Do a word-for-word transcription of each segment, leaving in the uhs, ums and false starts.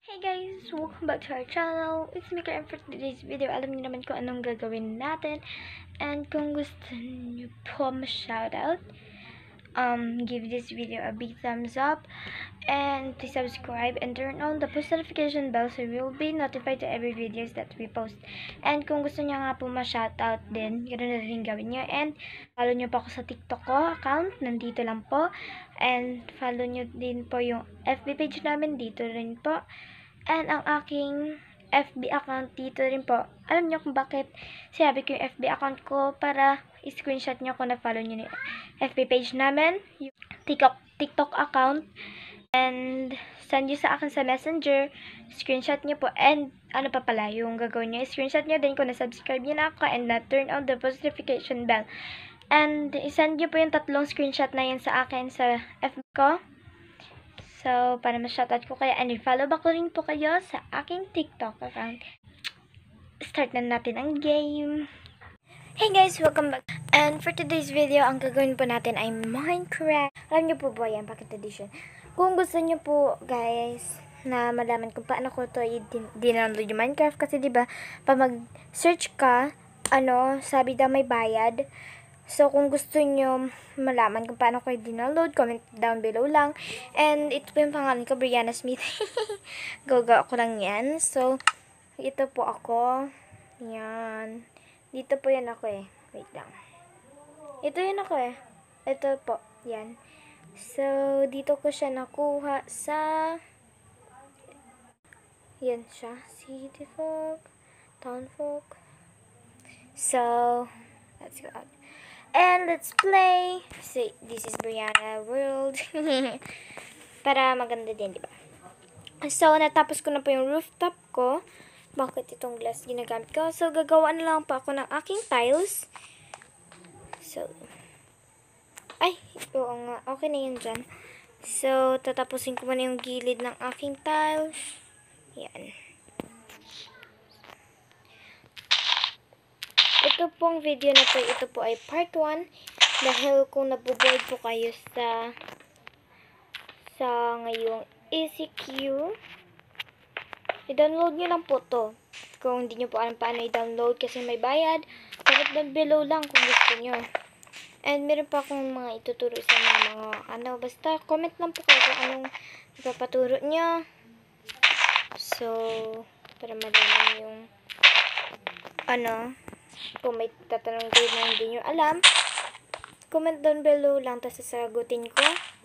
Hey guys! Welcome back to our channel. It's me, Karen, for today's video. Alam niyo naman kung anong gagawin natin. And kung gusto niyo po ma-shoutout, um, give this video a big thumbs up. And please subscribe and turn on the post notification bell so you will be notified to every videos that we post. And kung gusto niyo nga po ma-shoutout din, ganoon na rin gawin niyo. And follow niyo po ako sa TikTok ko account. Nandito lang po. And follow niyo din po yung F B page namin. Dito rin po. And ang aking F B account dito rin po. Alam niyo kung bakit sinabi ko yung F B account ko? Para i-screenshot niyo kung na-follow niyo yung F B page namin. Yung TikTok, TikTok account. And send niyo sa akin sa messenger. Screenshot niyo po. And ano pa pala yung gagawin niyo? Screenshot niyo din kung na-subscribe niyo na ako. And na-turn on the post notification bell. And isend niyo po yung tatlong screenshot na yun sa akin sa F B ko. So, para ma-shoutout ko kayo. And follow back ko rin po kayo sa aking TikTok account. Start na natin ang game. Hey guys! Welcome back. And for today's video, ang gagawin po natin ay Minecraft. Alam niyo po ba yan? Pocket Edition. Kung gusto niyo po, guys, na malaman kung paano ko to i-download yung Minecraft. Kasi diba, pag mag-search ka, ano, sabi daw may bayad. So, kung gusto nyo malaman kung paano ko i-download, comment down below lang. And ito po yung pangalan ko, Brianna Smith. Gawa ko lang yan. So, ito po ako. Yan. Dito po yan ako eh. Wait lang. Ito yan ako eh. Ito po. Yan. So, dito ko siya nakuha sa... Yan siya. City Folk. Town Folk. So, let's go out. And let's play. So, this is Brianna World. Para maganda din, diba? So, natapos ko na po yung rooftop ko. Bakit itong glass ginagamit ko? So, gagawa na lang pa ako ng aking tiles. So, ay, oo nga. Okay na yun dyan. So, tatapusin ko muna yung gilid ng aking tiles. Yan. Ito pong video na to, ito po ay part one. Dahil kung nabuboard po kayo sa sa ngayong E C Q, i-download nyo lang po to. Kung hindi nyo po alam paano i-download kasi may bayad, comment down below lang kung gusto nyo. And meron pa akong mga ituturo sa mga mga ano, basta comment lang po kayo kung anong ipapaturo nyo. So, para malaman yung ano, kung may tatanong kayo na hindi nyo alam, comment down below lang, tapos sasagutin ko.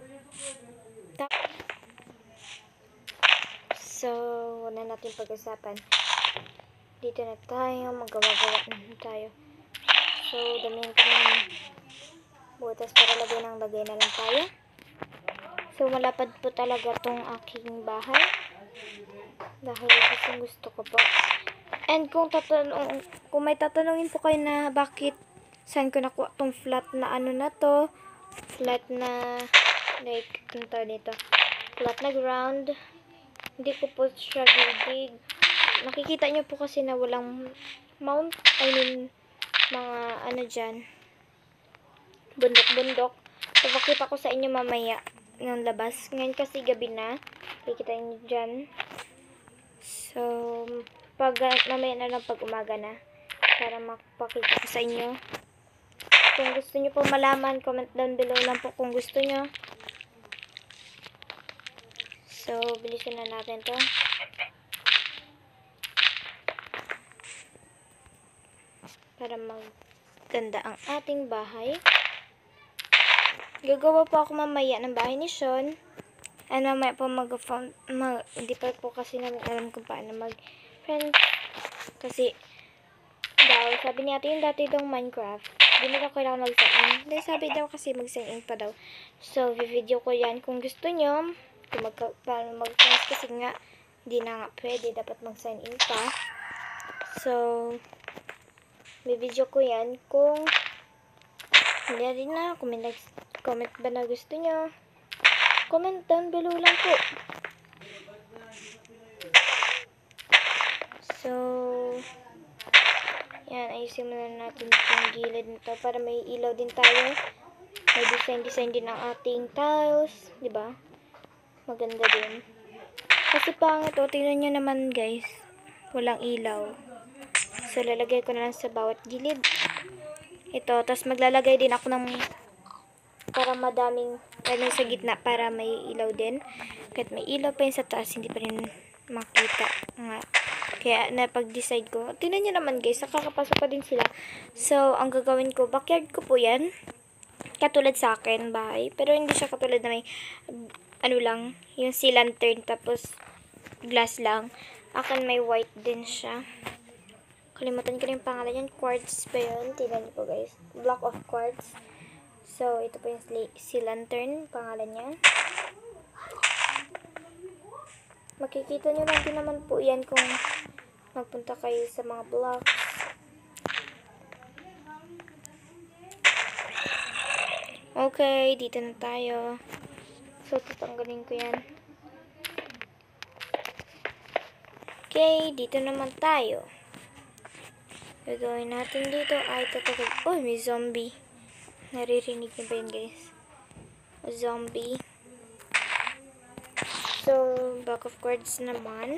So, wala natin pag-usapan. Dito na tayo, magawa-gawa na tayo. So, damihan ko ng butas para lagay ng lagay na lang tayo. So, malapad po talaga tong aking bahay. Dahil gustong gusto ko po. And kung tatanong, kung may tatanungin po kayo na bakit saan ko nakuha tong flat na ano na to, flat na like, ano tawag dito, flat na ground, hindi ko po siya gidig. Nakikita nyo po kasi na walang mount, I mean, mga ano dyan, bundok-bundok. So, pakita ko sa inyo mamaya ng labas. Ngayon kasi gabi na, kikita nyo dyan. So, pag mamaya na lang pag umaga na para makapakita ko sa inyo. Kung gusto nyo po malaman, comment down below lang po kung gusto nyo. So, bilisan na natin to. Para maganda ang ating bahay. Gagawa po ako mamaya ng bahay ni Sean. And mamaya po mag-found, mag, hindi pa po kasi namin alam kung paano mag friends. Kasi, daw, sabi niya yung dati daw Minecraft, hindi na daw kailangan mag-sign in. Hindi, sabi daw kasi mag-sign in pa daw. So, video ko yan. Kung gusto nyo, kung mag, paano mag-friends kasi nga, hindi na nga pwede, dapat mag-sign in pa. So, video ko yan. Kung hindi rin na, kung may comment ba na gusto nyo, comment down below lang po. So, yan, ayusin muna natin yung gilid nito para may ilaw din tayo. May design-design din ang ating tiles, di ba? Maganda din. Kasi pangit. O, tingnan nyo naman, guys. Walang ilaw. So, lalagay ko na lang sa bawat gilid. Ito. Tapos, maglalagay din ako ng para madaming ano sa gitna para may ilaw din. Kahit may ilaw pa yun sa taas, hindi pa rin makita. Nga. Kaya, napag-decide ko. Tingnan nyo naman, guys. Nakakapasok pa din sila. So, ang gagawin ko, backyard ko po yan. Katulad sa akin, bahay. Pero, hindi siya katulad na may, ano lang, yung sea lantern, tapos, glass lang. Akin may white din siya. Kalimutan ko rin yung pangalan yan. Quartz pa yun. Tingnan nyo po, guys. Block of quartz. So, ito po yung sea lantern, pangalan niya. Makikita nyo lang din naman po yan kung magpunta kayo sa mga blocks. Okay, dito na tayo. So, tatanggalin ko yan. Okay, dito naman tayo. Gagawin natin dito ay tatagag... Oh, may zombie. Naririnig niyo ba yun, guys? Zombie. So, back of quartz naman.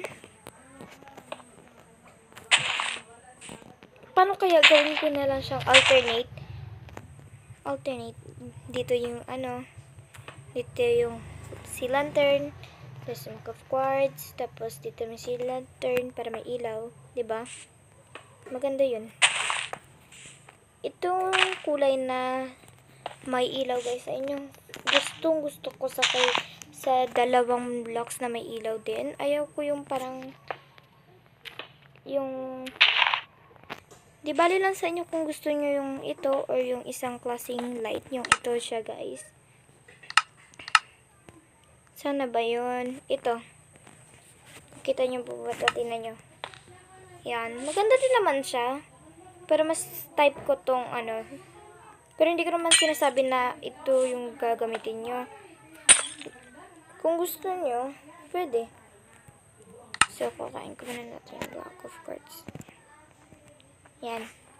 Paano kaya gawin ko na lang siyang alternate? Alternate. Dito yung ano. Dito yung sea lantern. Tapos back of quartz. Tapos dito may sea lantern para may ilaw. Diba? Maganda yun. Itong kulay na may ilaw, guys, sa inyo. Gustong gusto ko sa kay sa dalawang blocks na may ilaw din. Ayaw ko yung parang yung di bali lang sa inyo kung gusto nyo yung ito or yung isang klaseng light. Yung ito siya, guys. Sana ba yun? Ito. Kita nyo po ba ito? Tingnan nyo. Yan. Maganda din naman siya. Pero mas type ko tong ano. Pero hindi ko naman sinasabi na ito yung gagamitin nyo. Kung gusto nyo, pwede. So, kakain ko muna natin yung block of quartz. Yan.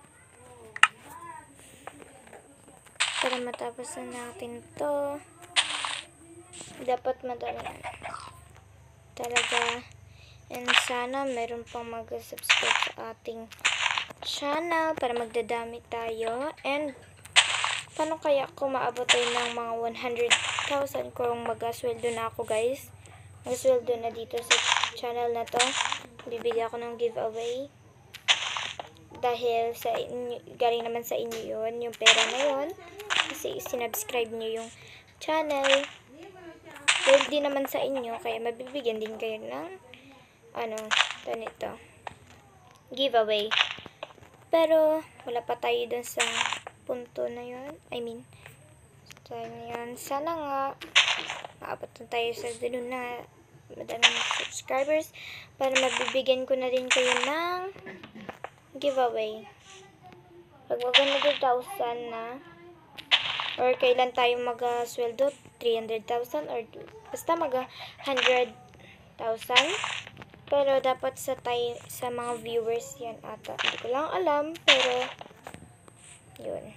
Para matapos na natin to. Dapat madami talaga. And sana meron pang mag-subscribe sa ating channel para magdadami tayo. And paano kaya kung maabot tayo ng mga one hundred thousand kung mag-asweldo na ako, guys? Mag-asweldo na dito sa channel na to. Bibigyan ako ng giveaway. Dahil sa inyo, galing naman sa inyo yun, yung pera na yun. Kasi sinubscribe nyo yung channel. Dahil di naman sa inyo, kaya mabibigyan din kayo ng ano, ganito. Giveaway. Pero, wala pa tayo dun sa punto na yun. I mean, tayo na yun. Sana nga, maabot na tayo sa ganun na madaming subscribers para mabibigyan ko na rin kayo ng giveaway. Pag mag one hundred thousand na, or kailan tayo mag-sweldo, three hundred thousand, or basta mag one hundred thousand. Pero dapat sa tayo, sa mga viewers yan ata. Hindi ko lang alam, pero yun.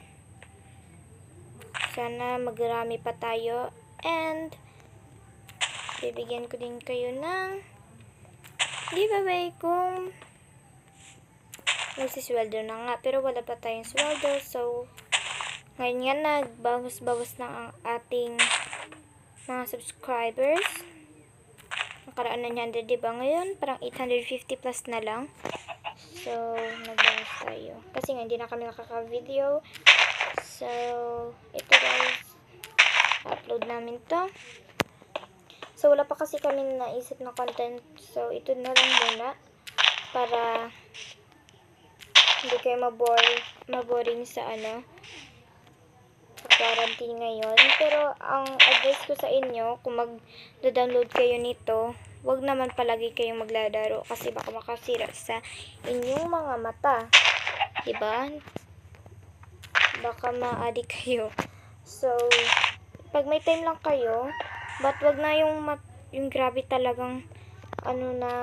Sana magrami pa tayo. And bibigyan ko din kayo ng giveaway kung magsisweldo na nga. Pero wala pa tayong sweldo. So, ngayon nga nagbawas-bawas na ang ating mga subscribers. Nakaraan na nine hundred, diba? Ngayon, parang eight hundred fifty plus na lang. So, nagbawas tayo. Kasi nga, hindi na kami nakaka-video. So, ito guys. Upload namin to. So, wala pa kasi kami naisip na content. So, ito na lang muna. Para hindi kayo mabore, maboring sa ano, sa quarantine ngayon. Pero, ang advice ko sa inyo, kung mag-download kayo nito, wag naman palagi kayong maglalaro kasi baka makasira sa inyong mga mata. Diba? Baka ma-addict kayo. So, pag may time lang kayo, but wag na yung, mat yung grabe talagang, ano na,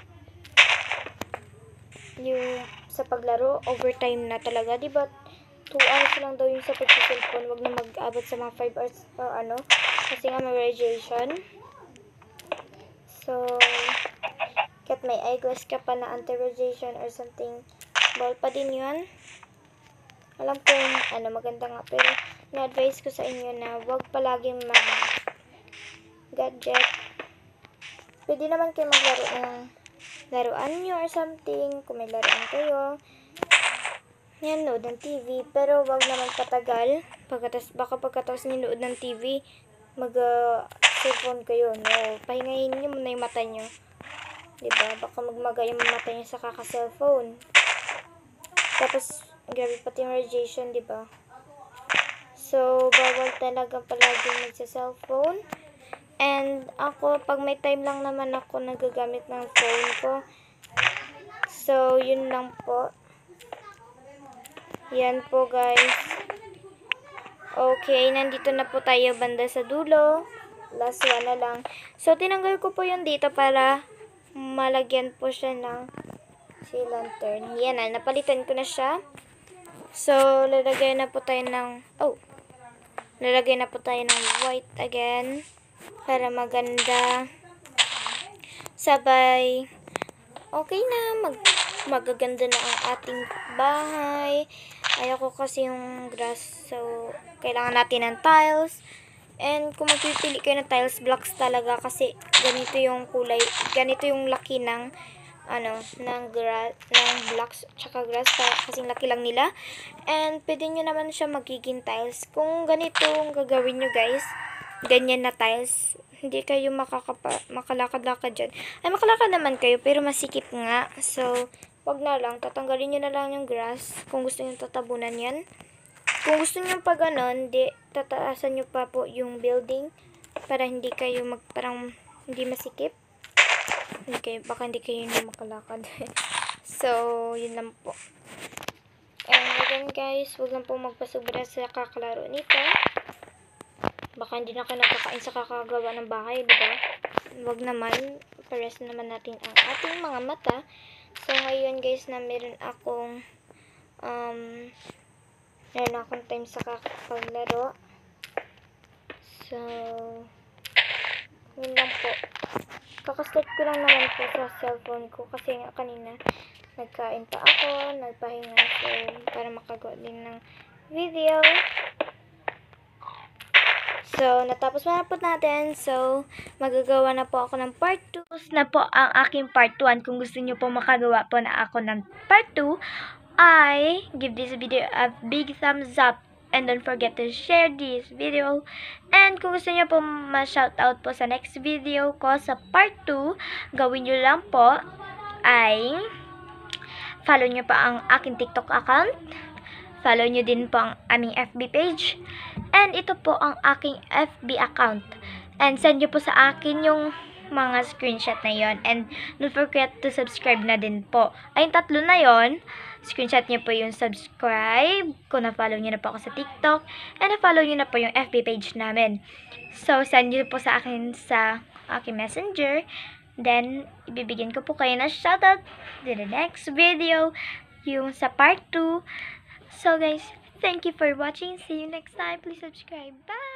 yung sa paglaro, overtime na talaga. Diba? two hours lang daw yung sa pag-cellphone. Wag na mag-abot sa mga five hours or ano. Kasi nga may radiation. So, may eyeglass ka pa na anti-radiation or something, bawal pa din yun. Alam kong ano, maganda nga, pero na-advise ko sa inyo na wag palaging mag-gadget. Pwede naman kayo maglaro ng laruan nyo or something, kung may laruan kayo. Yan, nood ng T V, pero wag naman patagal. Pagkatas, baka pagkatapos nilood ng T V, mag-cellphone uh, kayo, no? Pahingayin nyo muna yung mata nyo. Diba? Baka magmaga yung mata nyo sa kaka-cellphone. Tapos, grabe pati yung radiation, diba? So, bawal talaga palagi magsa-cellphone. And, ako, pag may time lang naman ako nagagamit ng phone ko. So, yun lang po. Yan po, guys. Okay, nandito na po tayo banda sa dulo. Last one na lang. So, tinanggal ko po yun dito para malagyan po siya ng si lantern. Yan na, napalitan ko na siya. So, lalagay na po tayo ng, oh, lalagay na po tayo ng white again. Para maganda. Sabay, okay na, mag, magaganda na ang ating bahay. Ayoko kasi yung grass, so, kailangan natin ng tiles. And, kung magpipili kayo ng tiles, blocks talaga kasi ganito yung kulay, ganito yung laki ng ano, ng grass, ng blocks, tsaka grass, kasi laki lang nila. And, pwede nyo naman siya magiging tiles. Kung ganito ang gagawin nyo, guys, ganyan na tiles, hindi kayo makakapa, makalakad-lakad dyan. Ay, makalakad naman kayo, pero masikip nga. So, wag na lang, tatanggalin nyo na lang yung grass, kung gusto nyo tatabunan yan. Kung gusto nyo pa ganon, di, tataasan nyo pa po yung building, para hindi kayo mag, parang, hindi masikip. Hindi kayo, baka hindi kayo hindi makalakad. So, yun lang po. And again guys, huwag lang po magpasobra sa kakalaro nito. Baka hindi na kayo nagkakain sa kakagawa ng bahay, di ba? Huwag naman, pares naman natin ang ating mga mata. So, ngayon guys, na meron akong, um, meron akong time sa kakapaglaro. So, yun lang po. Kakastart ko lang naman po sa cellphone ko kasi nga kanina nagkain pa ako, nagpahinga, so para makagawa din ng video. So, natapos na po natin. So, magagawa na po ako ng part two. Tapos na po ang aking part one. Kung gusto nyo po makagawa po na ako ng part two, I give this video a big thumbs up. And don't forget to share this video. And kung gusto niyo po ma-shoutout po sa next video ko sa part two, gawin niyo lang po ay follow niyo pa ang aking TikTok account. Follow niyo din po ang aming F B page. And ito po ang aking F B account. And send niyo po sa akin yung mga screenshot na yon. And don't forget to subscribe na din po. Ay, tatlo na yon. Screenshot niyo po yung subscribe, kung na-follow niyo na po ako sa TikTok, and na-follow niyo na po yung F B page namin. So, send niyo po sa akin sa aking messenger, then, ibibigyan ko po kayo na shoutout in the next video, yung sa part two. So, guys, thank you for watching. See you next time. Please subscribe. Bye!